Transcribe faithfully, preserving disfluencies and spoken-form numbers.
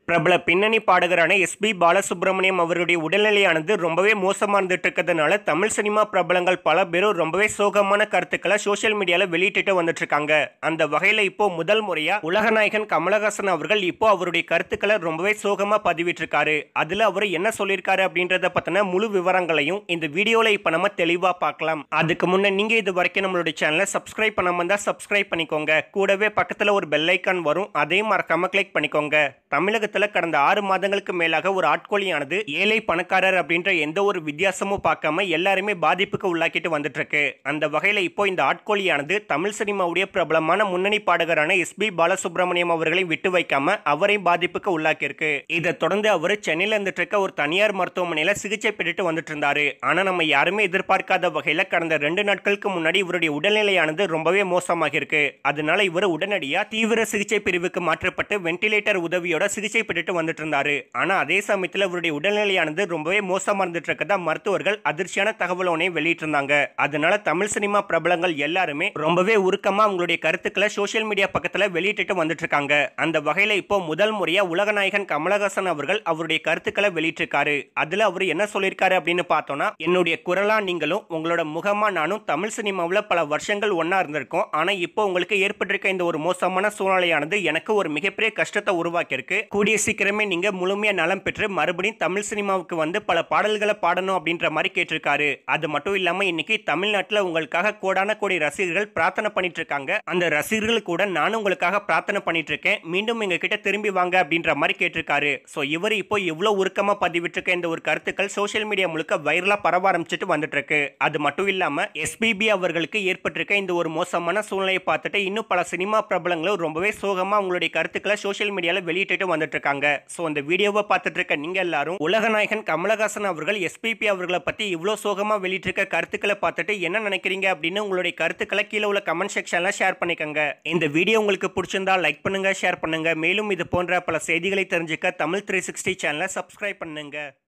பிரபல பின்னணி பாடகரான S B Balasubramaniam அவருடைய உடல்நிலையானது ரொம்பவே மோசமாக இருந்துட்டு இருக்கிறதுனால தமிழ் சினிமா பிரபலங்கள் பல பேரும் ரொம்பவே சோகமான கருத்துக்களை சோசியல் மீடியாவில் வெளியிட்டு வந்துட்டு இருக்காங்க. அந்த வகையில் இப்போ முதல் முறையா உலகநாயகன் கமலஹாசன் அவர்கள் இப்போ அவருடைய கருத்துக்களை ரொம்பவே சோகமா பதிவிட்டிருக்காரு. அதுல அவர் என்ன சொல்லியிருக்காரு அப்படின்றத பத்தின முழு விவரங்களையும் இந்த வீடியோல இப்ப நம்ம தெளிவா பார்க்கலாம். அதுக்கு முன்ன நீங்க இது வரைக்கும் நம்மளுடைய சேனலை சப்ஸ்கிரைப் பண்ணாம இருந்தா சப்ஸ்கிரைப் பண்ணிக்கோங்க. கூடவே பக்கத்துல ஒரு பெல் ஐக்கான் வரும், அதையும் மறக்காம கிளிக் பண்ணிக்கோங்க. தமிழகத்தில் கடந்த ஆறு மாதங்களுக்கு மேலாக ஒரு ஆட்கொலியானது ஏழை பணக்காரர் அப்படின்ற எந்த ஒரு வித்தியாசமும் பார்க்காம எல்லாருமே பாதிப்புக்கு உள்ளாக்கிட்டு வந்துட்டு இருக்கு. அந்த வகையில இப்போ இந்த ஆட்கொலியானது தமிழ் சினிமாவுடைய பிரபலமான முன்னணி பாடகரான எஸ் பி பாலசுப்ரமணியம் அவர்களை விட்டு வைக்காம அவரையும் பாதிப்புக்கு உள்ளாக்கி இருக்கு. இதை தொடர்ந்து அவர் சென்னையில இருந்துட்டு இருக்க ஒரு தனியார் மருத்துவமனையில சிகிச்சை பெற்றுட்டு வந்துட்டு இருந்தாரு. ஆனா நம்ம யாருமே எதிர்பார்க்காத வகையில கடந்த ரெண்டு நாட்களுக்கு முன்னாடி இவருடைய உடல்நிலையானது ரொம்பவே மோசமாக இருக்கு. அதனால இவர் உடனடியா தீவிர சிகிச்சை பிரிவுக்கு மாற்றப்பட்டு வென்டிலேட்டர் உதவியோட சிகிச்சை பெற்றுட்டு வந்துட்டு இருந்தாரு. ஆனா அதே சமயத்தில் அவருடைய உடல்நிலையானது ரொம்பவே மோசமா இருந்துட்டு இருக்கதா மருத்துவர்கள் அதிர்ச்சியான தகவல் ஒன்றை வெளியிட்டிருந்தாங்க. அதனால தமிழ் சினிமா பிரபலங்கள் எல்லாருமே ரொம்பவே உருக்கமா அவங்களுடைய கருத்துக்களை சோசியல் மீடியா பக்கத்துல வெளியிட்டு வந்துட்டு இருக்காங்க. அந்த வகையில இப்போ முதல் முறையா உலகநாயகன் கமலஹாசன் அவர்கள் அவருடைய கருத்துக்களை வெளியிட்டிருக்காரு. அதுல அவர் என்ன சொல்லியிருக்காரு அப்படின்னு பார்த்தோம்னா, என்னுடைய குரலா நீங்களும் உங்களோட முகமா நானும் தமிழ் சினிமாவில் பல வருஷங்கள் ஒன்னா இருந்திருக்கோம். ஆனா இப்போ உங்களுக்கு ஏற்பட்டிருக்க இந்த ஒரு மோசமான சூழ்நிலையானது எனக்கு ஒரு மிகப்பெரிய கஷ்டத்தை உருவாக்கி இருக்கு. கூடிய சீக்கிரமே நீங்க முழுமையா நலம் பெற்று மறுபடியும் தமிழ் சினிமாவுக்கு வந்து பல பாடல்களை பாடணும் அப்படின்ற மாதிரி கேட்டிருக்காரு. அது மட்டும் இல்லாம இன்னைக்கு தமிழ்நாட்டில் உங்களுக்காக கோடான கோடி ரசிகர்கள் பிரார்த்தனை பண்ணிட்டு இருக்காங்க. அந்த ரசிகர்கள் கூட நானும் உங்களுக்காக பிரார்த்தனை பண்ணிட்டு இருக்கேன், மீண்டும் எங்க கிட்ட திரும்பி வாங்க அப்படின்ற மாதிரி கேட்டிருக்காரு. சோ இவர் இப்போ இவ்வளவு உருக்கமா பதிவிட்டிருக்க இந்த ஒரு கருத்துக்கள் சோசியல் மீடியா முழுக்க வைரலா பரவ ஆரம்பிச்சுட்டு வந்துட்டு இருக்கு. அது மட்டும் இல்லாம எஸ்பிபி அவர்களுக்கு ஏற்பட்டிருக்க இந்த ஒரு மோசமான சூழ்நிலையை பார்த்துட்டு இன்னும் பல சினிமா பிரபலங்களும் ரொம்பவே சோகமா உங்களுடைய கருத்துக்களை சோசியல் மீடியால வெளியிட்டு வந்துட்டு இருக்காங்க. சோ இந்த வீடியோவை பார்த்துட்டு இருக்க நீங்க எல்லாரும் உலகநாயகன் கமலஹாசன் அவர்கள் எஸ்பிபி அவர்களை பத்தி இவ்வளவு சோகமா வெளியிட்டிருக்க கருத்துக்களை பார்த்துட்டு என்ன நினைக்கிறீங்க அப்படின்னு உங்களுடைய கருத்துக்களை கீழே உள்ள கமெண்ட் செக்ஷன்ல ஷேர் பண்ணிக்கோங்க. இந்த வீடியோ உங்களுக்கு பிடிச்சிருந்தா லைக் பண்ணுங்க, ஷேர் பண்ணுங்க. மேலும் இது போன்ற பல செய்திகளை தெரிஞ்சுக்க தமிழ் த்ரீ சிக்ஸ்டி சேனலை சப்ஸ்கிரைப் பண்ணுங்க.